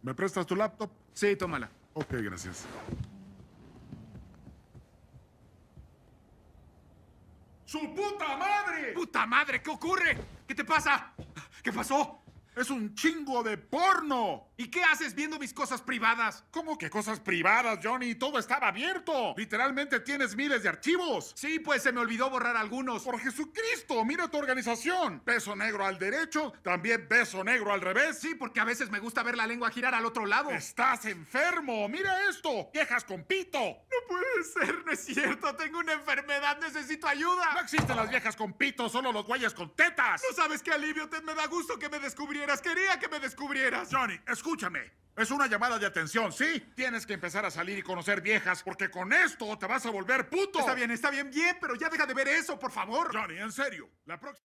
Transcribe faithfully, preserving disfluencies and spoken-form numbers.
¿Me prestas tu laptop? Sí, tómala. Ok, gracias. ¡Su puta madre! ¡Puta madre! ¿Qué ocurre? ¿Qué te pasa? ¿Qué pasó? ¡Es un chingo de porno! ¿Y qué haces viendo mis cosas privadas? ¿Cómo que cosas privadas, Johnny? Todo estaba abierto. Literalmente tienes miles de archivos. Sí, pues se me olvidó borrar algunos. ¡Por Jesucristo! ¡Mira tu organización! Beso negro al derecho, también beso negro al revés. Sí, porque a veces me gusta ver la lengua girar al otro lado. ¡Estás enfermo! ¡Mira esto! ¡Viejas con pito! No puede ser, no es cierto. Tengo una enfermedad, necesito ayuda. No existen las viejas con pito, solo los güeyes con tetas. No sabes qué alivio, Ted. Me da gusto que me descubrieras. Quería que me descubrieras. Johnny, escúchame. Es una llamada de atención, ¿sí? Tienes que empezar a salir y conocer viejas, porque con esto te vas a volver puto. Está bien, está bien, bien, pero ya deja de ver eso, por favor. Johnny, en serio. La próxima...